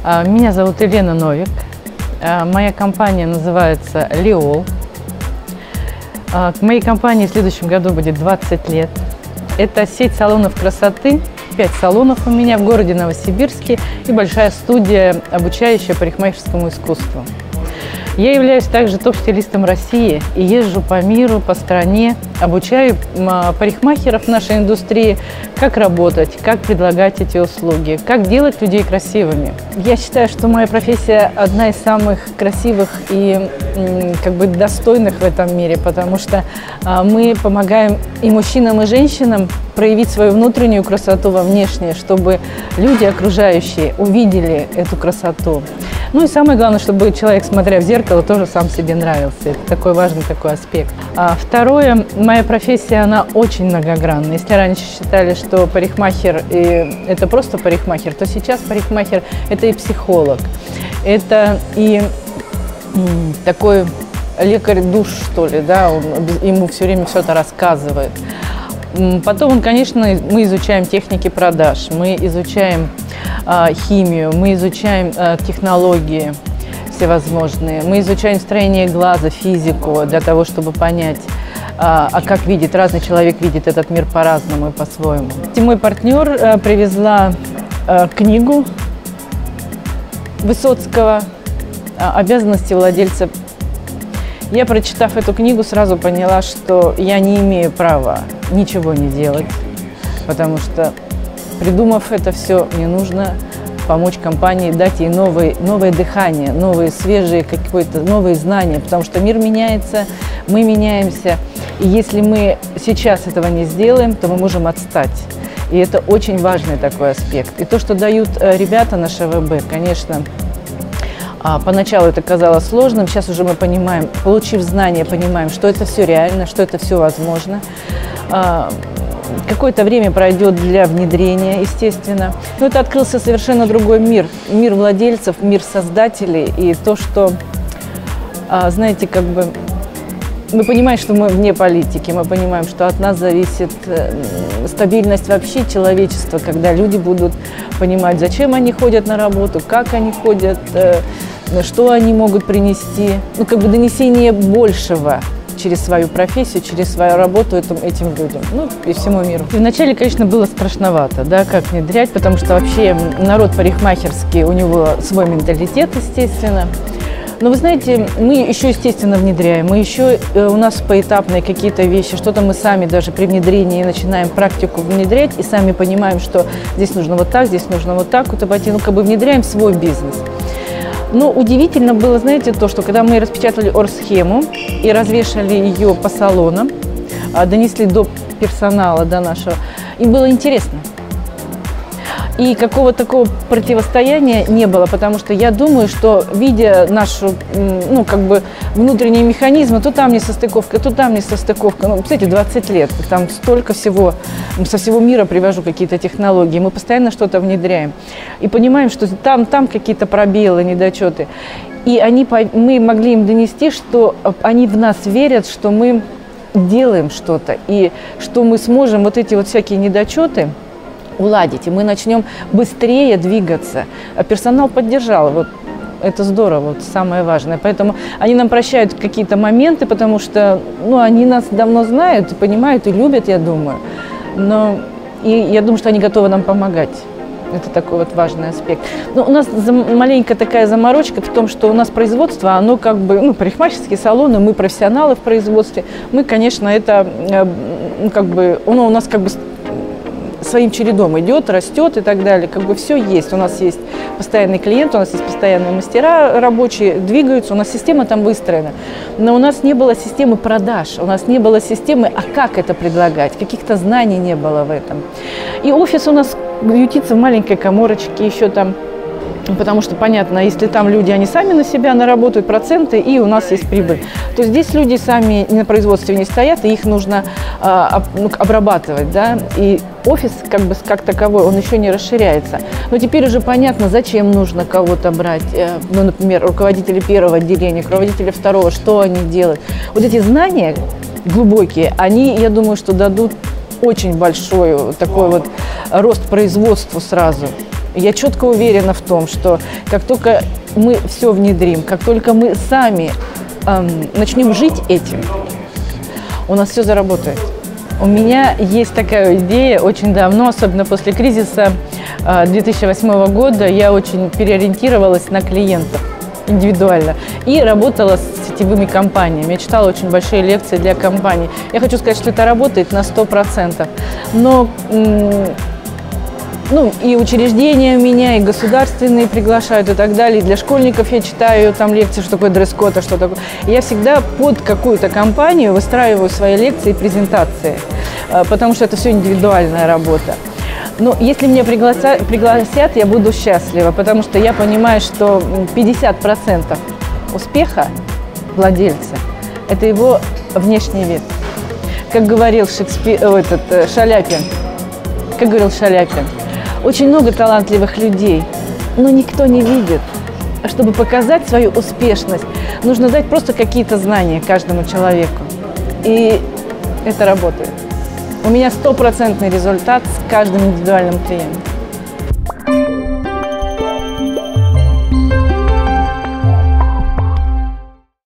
Меня зовут Елена Новик. Моя компания называется Лиол. К моей компании в следующем году будет 20 лет. Это сеть салонов красоты, 5 салонов у меня в городе Новосибирске и большая студия, обучающая парикмахерскому искусству. Я являюсь также топ-стилистом России и езжу по миру, по стране, обучаю парикмахеров нашей индустрии, как работать, как предлагать эти услуги, как делать людей красивыми. Я считаю, что моя профессия одна из самых красивых и достойных в этом мире, потому что мы помогаем и мужчинам, и женщинам проявить свою внутреннюю красоту во внешнее, чтобы люди окружающие увидели эту красоту. Ну и самое главное, чтобы человек, смотря в зеркало, тоже сам себе нравился. Это такой важный такой аспект. Второе, моя профессия, она очень многогранна. Если раньше считали, что парикмахер – это просто парикмахер, то сейчас парикмахер – это и психолог, это и такой лекарь-душ, что ли, да, ему все время что-то рассказывает. Потом, конечно, мы изучаем техники продаж, мы изучаем химию, мы изучаем технологии всевозможные, мы изучаем строение глаза, физику для того, чтобы понять, как видит, разный человек видит этот мир по-разному и по-своему. Мой партнер привезла книгу Высоцкого «Обязанности владельца». Я, прочитав эту книгу, сразу поняла, что я не имею права ничего не делать, потому что, придумав это все, мне нужно помочь компании, дать ей новое дыхание, новые свежие новые знания, потому что мир меняется, мы меняемся, и если мы сейчас этого не сделаем, то мы можем отстать. И это очень важный такой аспект. И то, что дают ребята на ШВБ, конечно, поначалу это казалось сложным, сейчас уже мы понимаем, получив знания, понимаем, что это все реально, что это все возможно. Какое-то время пройдет для внедрения, естественно. Но это открылся совершенно другой мир. Мир владельцев, мир создателей. И то, что, знаете, мы понимаем, что мы вне политики, мы понимаем, что от нас зависит стабильность вообще человечества, когда люди будут понимать, зачем они ходят на работу, как они ходят, что они могут принести. Донесение большего через свою профессию, через свою работу этим людям, и всему миру. И вначале, конечно, было страшновато, да, как внедрять, потому что вообще народ парикмахерский, у него свой менталитет, естественно. Но вы знаете, мы еще, естественно, внедряем, у нас поэтапные какие-то вещи, что-то мы сами даже при внедрении начинаем практику внедрять и сами понимаем, что здесь нужно вот так, здесь нужно вот так, вот обойти, внедряем в свой бизнес. Но удивительно было, знаете, то, что когда мы распечатали оргсхему и развешали ее по салонам, донесли до персонала, до нашего, им было интересно. И какого-то такого противостояния не было, потому что я думаю, что, видя нашу, внутренние механизмы, то там несостыковка, то там несостыковка. Кстати, 20 лет, там столько всего, со всего мира привожу какие-то технологии, мы постоянно что-то внедряем. И понимаем, что там какие-то пробелы, недочеты. И мы могли им донести, что они в нас верят, что мы делаем что-то, и что мы сможем вот эти всякие недочеты уладить, и мы начнем быстрее двигаться. А персонал поддержал, это здорово, самое важное. Поэтому они нам прощают какие-то моменты, потому что они нас давно знают, понимают и любят, я думаю. И я думаю, что они готовы нам помогать. Это такой важный аспект. Но у нас маленькая такая заморочка в том, что у нас производство, оно парикмахерские салоны, мы профессионалы в производстве. Мы, конечно, это оно у нас своим чередом идет, растет и так далее. Все есть. У нас есть постоянный клиент, у нас есть постоянные мастера рабочие, двигаются, у нас система там выстроена. Но у нас не было системы продаж, у нас не было системы, как это предлагать, каких-то знаний не было в этом. И офис у нас ютится в маленькой каморочке еще там. Потому что, понятно, если там люди, они сами на себя наработают проценты, и у нас есть прибыль, то здесь люди сами на производстве не стоят, и их нужно обрабатывать, да, и офис как таковой, он еще не расширяется. Но теперь уже понятно, зачем нужно кого-то брать, например, руководители первого отделения, руководители второго, что они делают. Вот эти знания глубокие, они, я думаю, что дадут очень большой такой рост производству сразу. Я четко уверена в том, что как только мы все внедрим, как только мы сами начнем жить этим, у нас все заработает. У меня есть такая идея очень давно, особенно после кризиса 2008 года, я очень переориентировалась на клиентов индивидуально и работала с сетевыми компаниями. Я читала очень большие лекции для компаний. Я хочу сказать, что это работает на 100%. Но и учреждения меня, и государственные приглашают, и так далее. И для школьников я читаю там лекции, что такое дресс-код, а что такое. Я всегда под какую-то компанию выстраиваю свои лекции и презентации, потому что это все индивидуальная работа. Но если меня пригласят, я буду счастлива, потому что я понимаю, что 50% успеха владельца – это его внешний вид. Как говорил Шаляпин, очень много талантливых людей, но никто не видит. Чтобы показать свою успешность, нужно дать просто какие-то знания каждому человеку. И это работает. У меня 100% результат с каждым индивидуальным клиентом.